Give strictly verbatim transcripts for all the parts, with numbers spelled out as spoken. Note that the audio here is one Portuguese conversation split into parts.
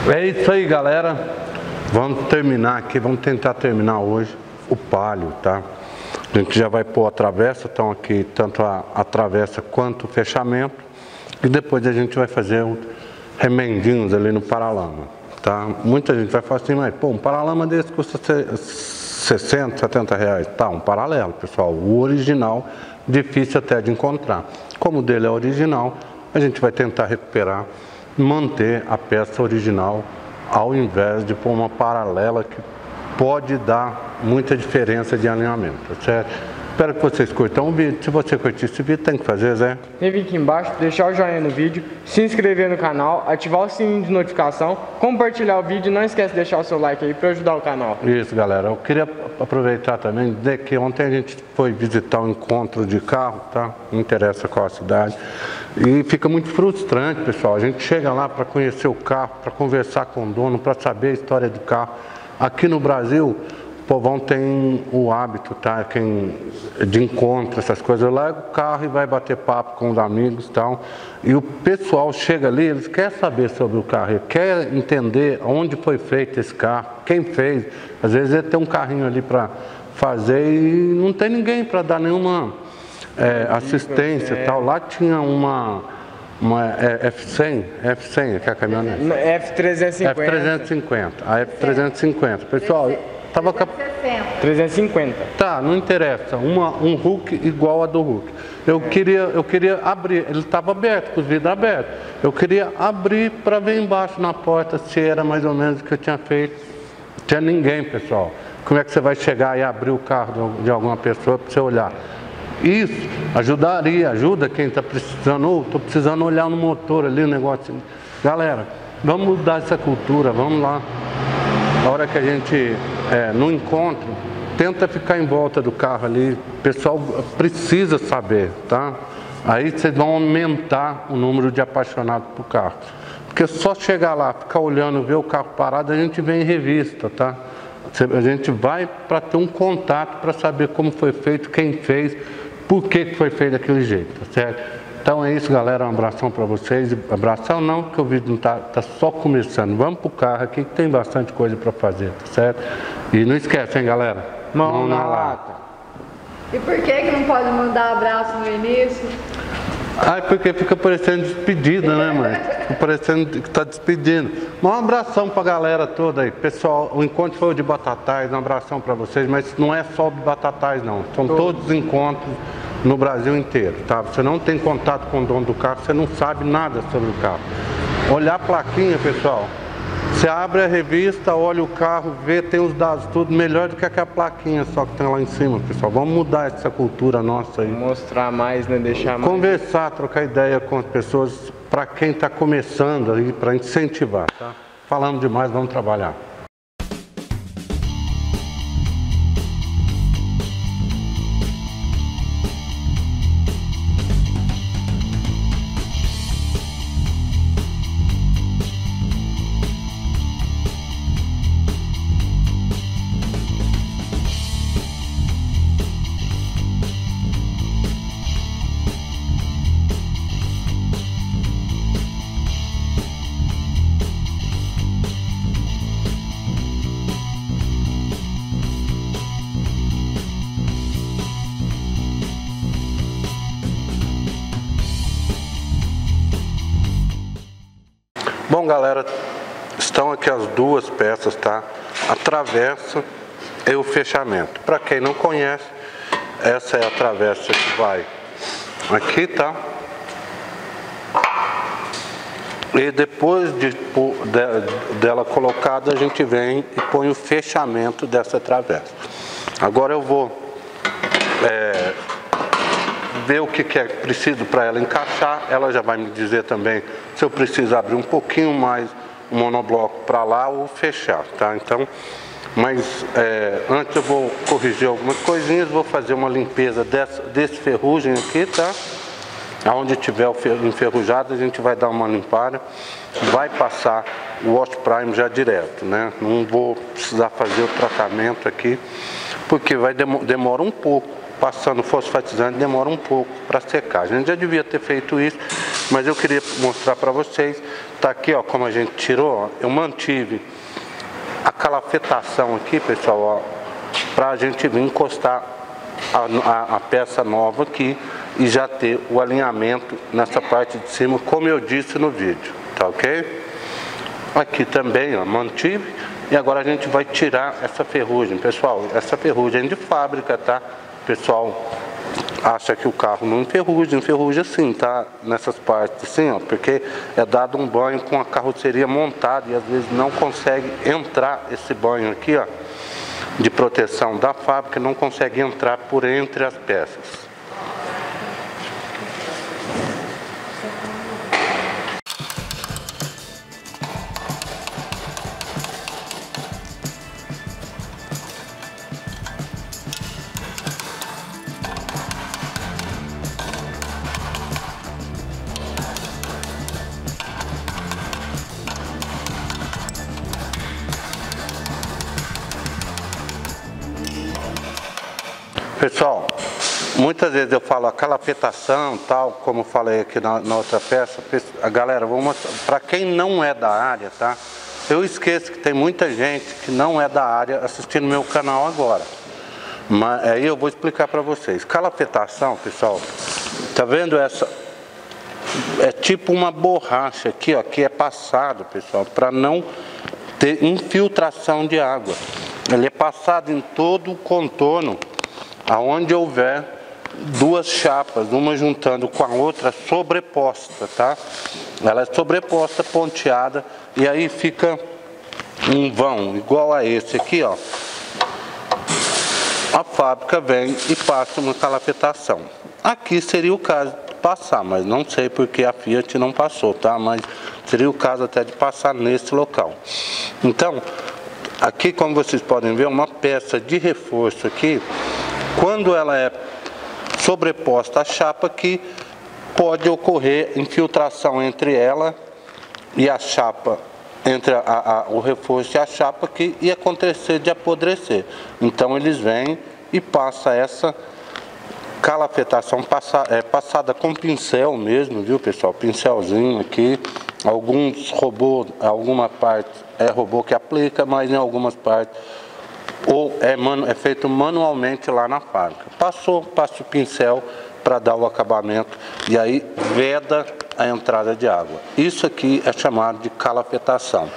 É isso aí, galera. Vamos terminar aqui, vamos tentar terminar hoje o palio, tá? A gente já vai pôr a travessa, então aqui tanto a, a travessa quanto o fechamento. E depois a gente vai fazer um remendinhos ali no paralama, tá? Muita gente vai falar assim, mas pô, um paralama desse custa sessenta, setenta reais. Tá, um paralelo, pessoal. O original, difícil até de encontrar. Como o dele é original, a gente vai tentar recuperar, manter a peça original, ao invés de pôr uma paralela que pode dar muita diferença de alinhamento, certo? Espero que vocês curtam o vídeo. Se você curtir esse vídeo, tem que fazer, Zé. Tem que vir aqui embaixo, deixar o joinha no vídeo, se inscrever no canal, ativar o sininho de notificação, compartilhar o vídeo, não esquece de deixar o seu like aí para ajudar o canal. Isso, galera. Eu queria aproveitar também e dizer que ontem a gente foi visitar um encontro de carro, tá? Não interessa qual a cidade. E fica muito frustrante, pessoal. A gente chega lá para conhecer o carro, para conversar com o dono, para saber a história do carro. Aqui no Brasil, o povão tem o hábito, tá? Quem de encontro, essas coisas, larga o carro e vai bater papo com os amigos e tal. E o pessoal chega ali, eles querem saber sobre o carro, ele quer entender onde foi feito esse carro, quem fez. Às vezes ele tem um carrinho ali para fazer e não tem ninguém para dar nenhuma É, assistência e tal. Lá tinha uma, uma é, F cem, F cem, que é a caminhonete. F trezentos e cinquenta. F trezentos e cinquenta, a F trezentos e cinquenta. Pessoal, tava com trezentos e cinquenta. Tá, não interessa. Uma, um Hulk igual a do Hulk. Eu queria, eu queria abrir, ele estava aberto, com os vidros abertos. Eu queria abrir para ver embaixo na porta se era mais ou menos o que eu tinha feito. Não tinha ninguém, pessoal. Como é que você vai chegar e abrir o carro de alguma pessoa para você olhar? Isso ajudaria, ajuda quem está precisando, ou estou precisando olhar no motor ali, o negócio. Galera, vamos mudar essa cultura, vamos lá. Na hora que a gente, é, no encontro, tenta ficar em volta do carro ali, o pessoal precisa saber, tá? Aí vocês vão aumentar o número de apaixonados por carro. Porque só chegar lá, ficar olhando, ver o carro parado, a gente vê em revista, tá? A gente vai para ter um contato, para saber como foi feito, quem fez, por que foi feito daquele jeito, tá certo? Então é isso, galera, um abração para vocês. Abração não, porque o vídeo não está tá só começando. Vamos pro carro aqui que tem bastante coisa para fazer, tá certo? E não esquece, hein, galera? Mão, Mão na, na lata. E por que que não pode mandar abraço no início? Ah, porque fica parecendo despedida, né, mãe? Fica parecendo que está despedindo. Um abração para a galera toda aí. Pessoal, o encontro foi o de Batatais, um abração para vocês, mas não é só de Batatais, não. São todos, todos os encontros no Brasil inteiro, tá? Você não tem contato com o dono do carro, você não sabe nada sobre o carro. Olhar a plaquinha, pessoal. Você abre a revista, olha o carro, vê, tem os dados tudo melhor do que aquela plaquinha só que tem lá em cima, pessoal. Vamos mudar essa cultura nossa aí. Mostrar mais, né? Deixar mais. Conversar, trocar ideia com as pessoas, para quem está começando aí, para incentivar, tá? Falando demais, vamos trabalhar. Bom, galera, estão aqui as duas peças, tá? A travessa e o fechamento. Para quem não conhece, essa é a travessa que vai aqui, tá? E depois de, de, dela colocada, a gente vem e põe o fechamento dessa travessa. Agora eu vou é, ver o que, que é preciso para ela encaixar. Ela já vai me dizer também se eu preciso abrir um pouquinho mais o monobloco para lá ou fechar, tá? Então, mas é, antes eu vou corrigir algumas coisinhas, vou fazer uma limpeza dessa, desse ferrugem aqui, tá? Aonde tiver enferrujado, a gente vai dar uma limpada, vai passar o wash prime já direto, né? Não vou precisar fazer o tratamento aqui, porque vai demora um pouco passando fosfatizante demora um pouco para secar. A gente já devia ter feito isso, mas eu queria mostrar para vocês. Tá aqui, ó, como a gente tirou, ó, eu mantive a calafetação aqui, pessoal, ó, para a gente vir encostar a, a, a peça nova aqui e já ter o alinhamento nessa parte de cima, como eu disse no vídeo, tá ok? Aqui também, ó, mantive. E agora a gente vai tirar essa ferrugem, pessoal. Essa ferrugem é de fábrica, tá? Pessoal acha que o carro não enferruja, enferruja sim, tá? Nessas partes assim, ó, porque é dado um banho com a carroceria montada e às vezes não consegue entrar esse banho aqui, ó, de proteção da fábrica, não consegue entrar por entre as peças. Pessoal, muitas vezes eu falo a calafetação, tal, como eu falei aqui na, na outra peça. A galera, vou mostrar, para quem não é da área, tá? Eu esqueço que tem muita gente que não é da área assistindo meu canal agora. Mas aí eu vou explicar para vocês. Calafetação, pessoal, tá vendo essa? É tipo uma borracha aqui, ó, que é passado, pessoal, para não ter infiltração de água. Ele é passado em todo o contorno, aonde houver duas chapas, uma juntando com a outra sobreposta, tá? Ela é sobreposta, ponteada, e aí fica um vão igual a esse aqui, ó. A fábrica vem e passa uma calafetação. Aqui seria o caso de passar, mas não sei porque a Fiat não passou, tá? Mas seria o caso até de passar nesse local. Então, aqui, como vocês podem ver, uma peça de reforço aqui. Quando ela é sobreposta à chapa aqui, pode ocorrer infiltração entre ela e a chapa, entre a, a, o reforço e a chapa aqui, e acontecer de apodrecer. Então eles vêm e passam essa calafetação passa, é, passada com pincel mesmo, viu, pessoal? Pincelzinho aqui. Alguns robôs, alguma parte é robô que aplica, mas em algumas partes ou é, manu, é feito manualmente lá na fábrica. Passou, passa o pincel para dar o acabamento e aí veda a entrada de água. Isso aqui é chamado de calafetação.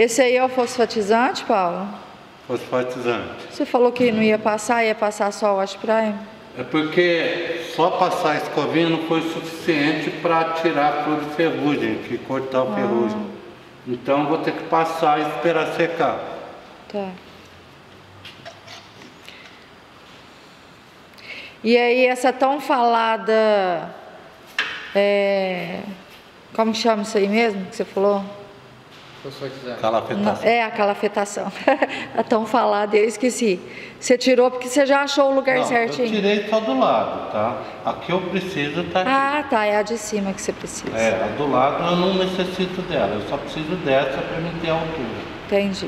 Esse aí é o fosfatizante, Paulo? Fosfatizante. Você falou que não ia passar, ia passar só o Wash Prime? É porque só passar a escovinha não foi suficiente para tirar a flor de ferrugem, que cortar a ferrugem. Ah. Então vou ter que passar e esperar secar. Tá. E aí essa tão falada, é, como que chama isso aí mesmo que você falou? Calafetação. É, a calafetação. A tão falada, eu esqueci. Você tirou porque você já achou o lugar não, certinho? Eu tirei só do lado, tá? A que eu preciso tá aqui. Ah, tá, é a de cima que você precisa. É, a do lado eu não necessito dela, eu só preciso dessa para me ter a altura. Entendi.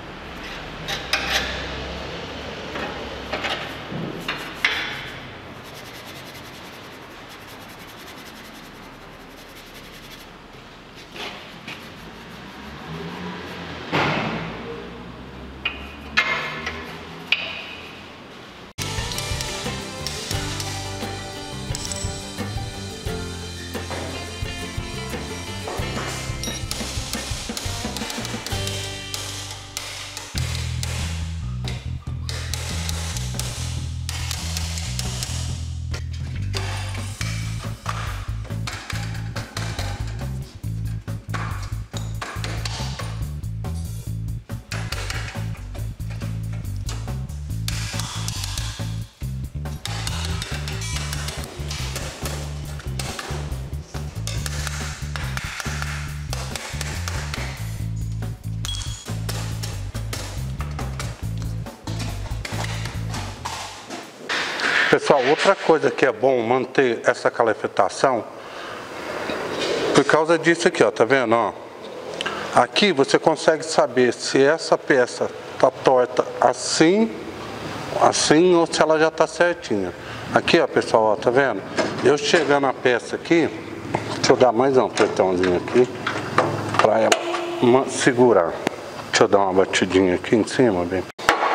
Pessoal, outra coisa que é bom manter essa calefetação, por causa disso aqui, ó, tá vendo, ó? Aqui você consegue saber se essa peça tá torta assim, assim ou se ela já tá certinha. Aqui, ó, pessoal, ó, tá vendo? Eu chegando a peça aqui, deixa eu dar mais um apertãozinho aqui, pra ela segurar. Deixa eu dar uma batidinha aqui em cima, bem.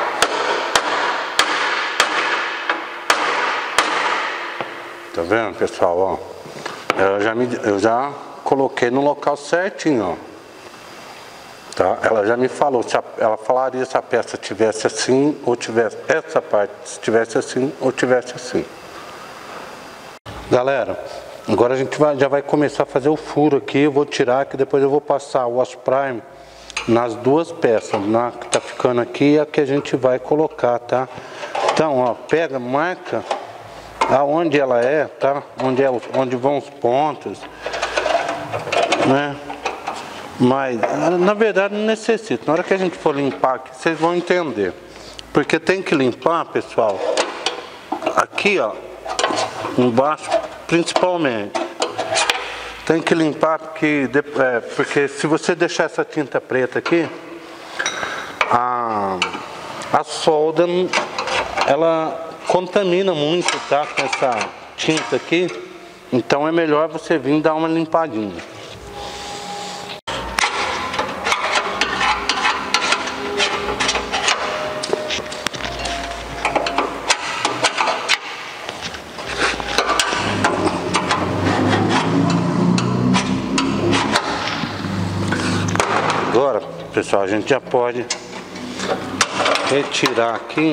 Tá vendo, pessoal, ó? Eu já, me, eu já coloquei no local certinho, ó. Tá? Ela já me falou, se a, ela falaria se a peça tivesse assim ou tivesse essa parte, se tivesse assim ou tivesse assim. Galera, agora a gente vai, já vai começar a fazer o furo aqui. Eu vou tirar, que depois eu vou passar o Wash Prime nas duas peças, na que tá ficando aqui e a que a gente vai colocar, tá? Então, ó, pega, marca aonde ela é, tá? Onde, é, onde vão os pontos, né? Mas, na verdade, não necessita. Na hora que a gente for limpar aqui, vocês vão entender. Porque tem que limpar, pessoal, aqui, ó, embaixo, principalmente. Tem que limpar porque, é, porque se você deixar essa tinta preta aqui, a, a solda, ela contamina muito, tá, com essa tinta aqui. Então é melhor você vir dar uma limpadinha. Agora, pessoal, a gente já pode retirar aqui.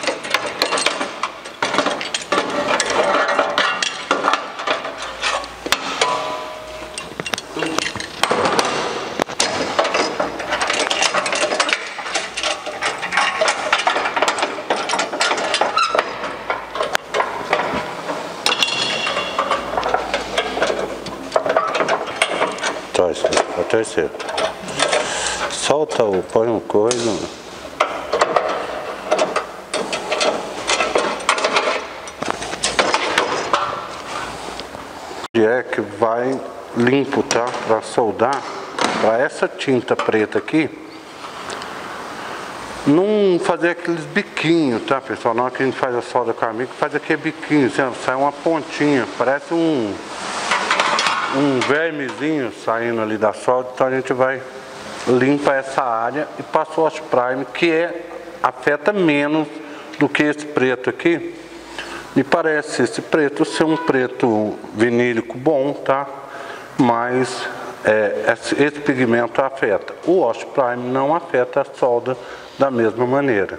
O terceiro. Solta o, põe uma coisa. É que vai limpo, tá? Para soldar, para essa tinta preta aqui, não fazer aqueles biquinhos, tá, pessoal? Na hora que a gente faz a solda com amigo, faz aquele biquinho, assim, sai uma pontinha, parece um um vermezinho saindo ali da solda. Então a gente vai limpar essa área e passa o Wash Prime, que é, afeta menos do que esse preto aqui. Me parece esse preto ser um preto vinílico bom, tá? Mas é, esse, esse pigmento afeta. O Wash Prime não afeta a solda da mesma maneira.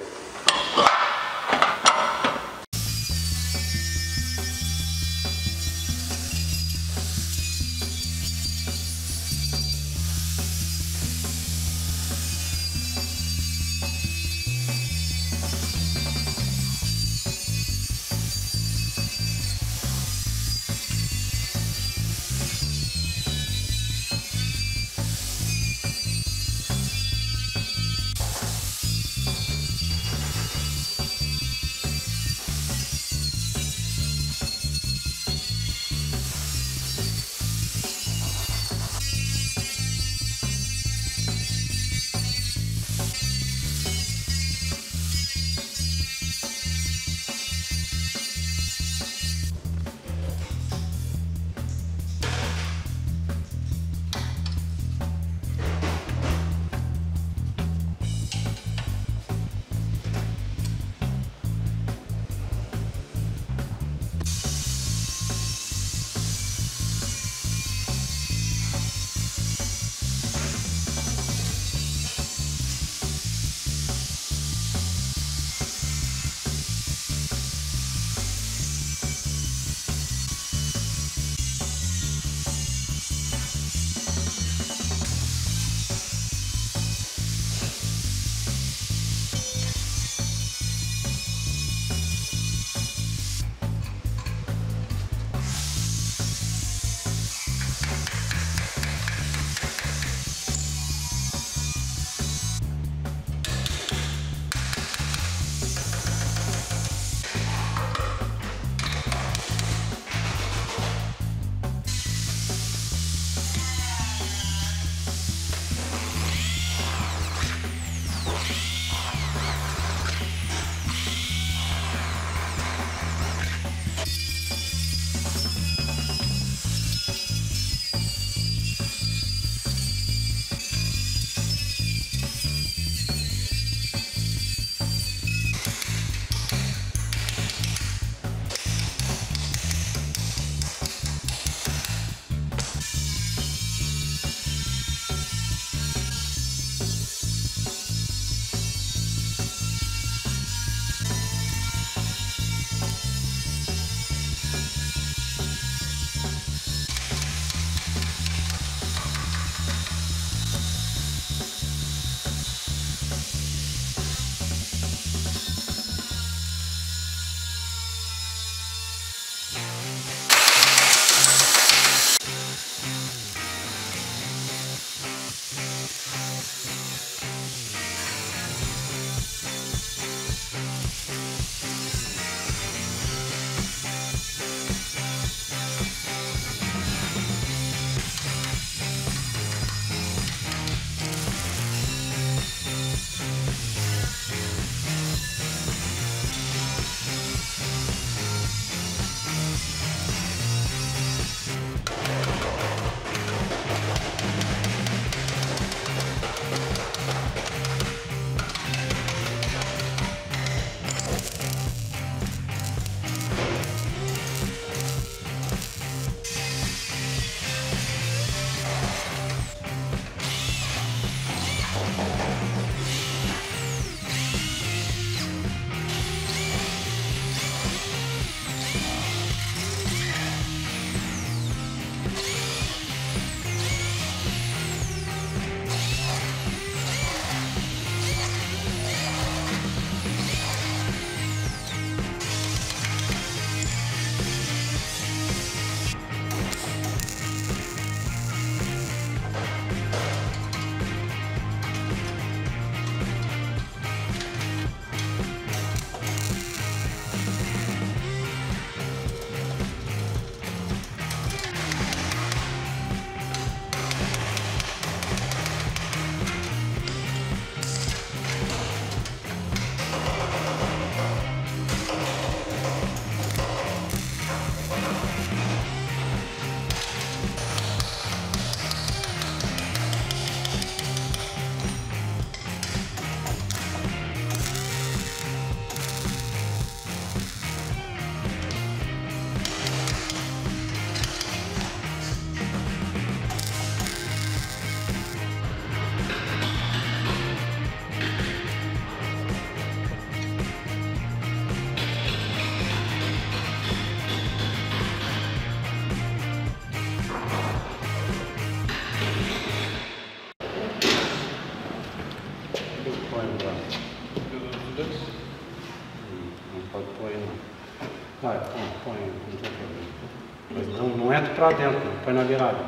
não tem problema. Mas não, não entra pra dentro, não. Põe na virada.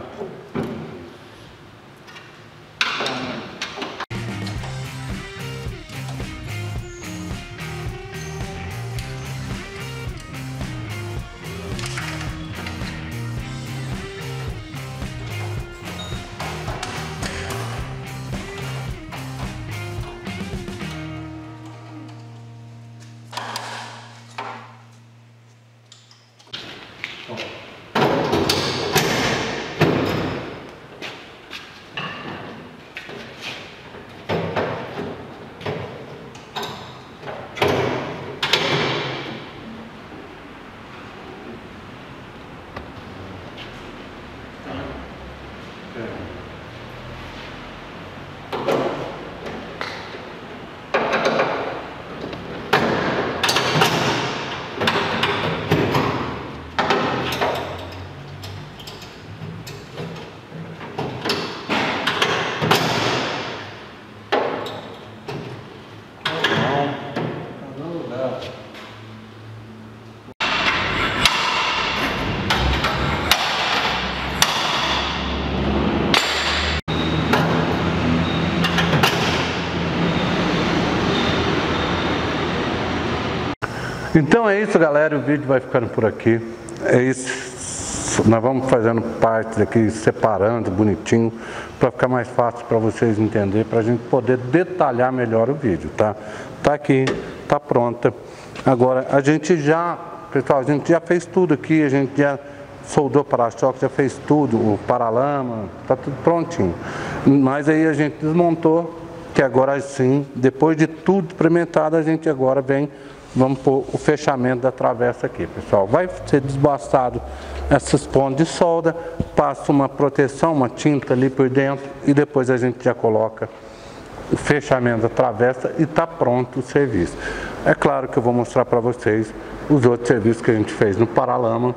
Então é isso, galera, o vídeo vai ficando por aqui. É isso, nós vamos fazendo partes aqui, separando bonitinho, para ficar mais fácil para vocês entenderem, para a gente poder detalhar melhor o vídeo, tá? Tá aqui, tá pronta. Agora, a gente já, pessoal, a gente já fez tudo aqui, a gente já soldou para-choque, já fez tudo, o paralama, tá tudo prontinho. Mas aí a gente desmontou, que agora sim, depois de tudo experimentado, a gente agora vem... Vamos pôr o fechamento da travessa aqui, pessoal. Vai ser desbastado essas pontas de solda, passa uma proteção, uma tinta ali por dentro e depois a gente já coloca o fechamento da travessa e está pronto o serviço. É claro que eu vou mostrar para vocês os outros serviços que a gente fez no paralama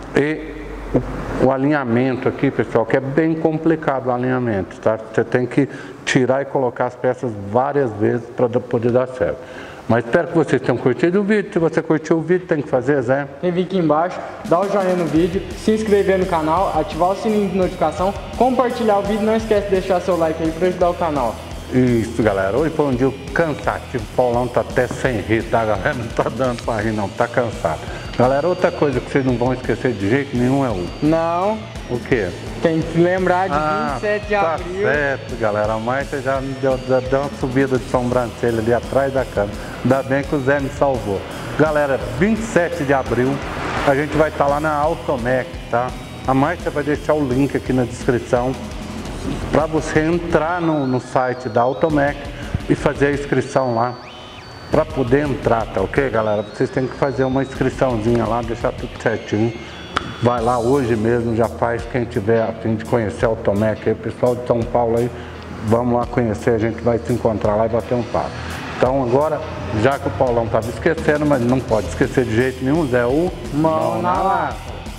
e o, o alinhamento aqui, pessoal, que é bem complicado o alinhamento, tá? Você tem que tirar e colocar as peças várias vezes para poder dar certo. Mas espero que vocês tenham curtido o vídeo. Se você curtiu o vídeo, tem que fazer, Zé. Tem que vir aqui embaixo, dar o joinha no vídeo, se inscrever no canal, ativar o sininho de notificação, compartilhar o vídeo, não esquece de deixar seu like aí para ajudar o canal. Isso, galera. Hoje foi um dia cansativo. O Paulão tá até sem rir, tá, galera? Não tá dando para rir, não. Tá cansado. Galera, outra coisa que vocês não vão esquecer de jeito nenhum é o... Não. O quê? Tem que lembrar de ah, vinte e sete de tá abril. Certo, galera. A Marta já me deu, já deu uma subida de sobrancelha ali atrás da câmera. Ainda bem que o Zé me salvou. Galera, vinte e sete de abril, a gente vai estar lá na Automec, tá? A Marta vai deixar o link aqui na descrição para você entrar no, no site da Automec e fazer a inscrição lá para poder entrar, tá ok, galera? Vocês têm que fazer uma inscriçãozinha lá, deixar tudo certinho. Vai lá hoje mesmo, já faz, quem tiver a fim de conhecer a Automec aí, pessoal de São Paulo aí, vamos lá conhecer, a gente vai se encontrar lá e bater um papo. Então agora, já que o Paulão estava esquecendo, mas não pode esquecer de jeito nenhum, Zé, o Mão na lata.